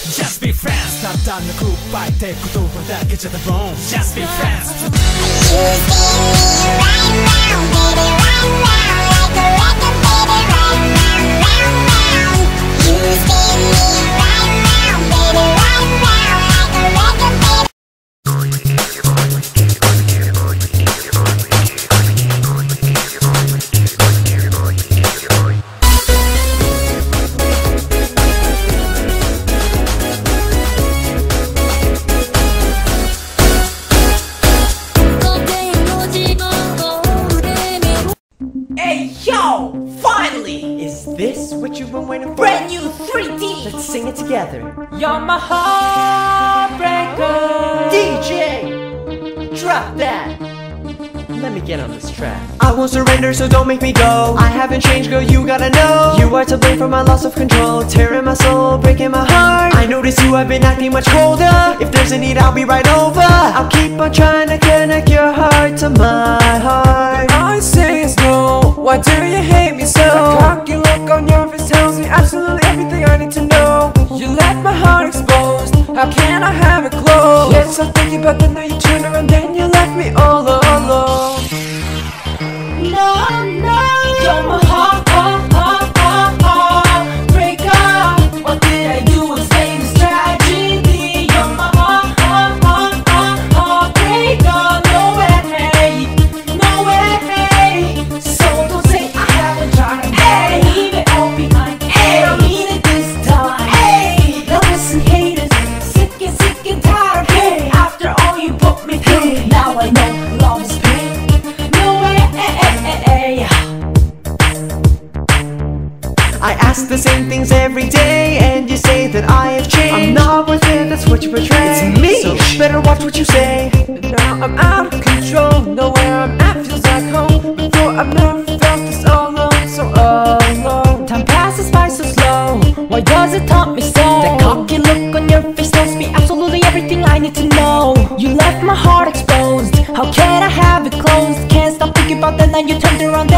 Just be friends ただのグッバイって言葉だけじゃダボン Just be friends You see me right now, baby, right now Like a record, baby, right now, right now You see me right now, baby, right now Like a record, baby Hey yo! Finally! Is this what you've been waiting for? Brand new 3D! Let's sing it together. You're my heartbreaker! DJ! Drop that! Let me get on this track. I won't surrender, so don't make me go. I haven't changed, girl, you gotta know. You are to blame for my loss of control, tearing my soul, breaking my heart. I notice you have been acting much colder. If there's a need, I'll be right over. I'll keep on trying to connect your heart to my heart. All I say is no. Why do you hate me so? That cocky look on your face tells me absolutely everything I need to know. You left my heart exposed. How can I have it closed? Yes, I'm thinking about the night you turned around, then you left me all alone. No, no! You're my heartbreaker! What did I do? Explain this tragedy. You're my heartbreaker. No way, no way. So don't say I haven't tried. Hey, leave it all behind. Hey, I mean it this time. Hey, now listen, haters, sick and tired. Hey, after all you put me through, now I know love is pain. No way. I ask the same things every day, and you say that I have changed. I'm not worth it, that's what you portray. It's me, so better watch what you say. Now I'm out of control. Know where I'm at feels like home. Before I've never felt this alone, so alone. Time passes by so slow. Why does it taunt me so? That cocky look on your face tells me absolutely everything I need to know. You left my heart exposed. How can I have it closed? Can't stop thinking about that night you turned around.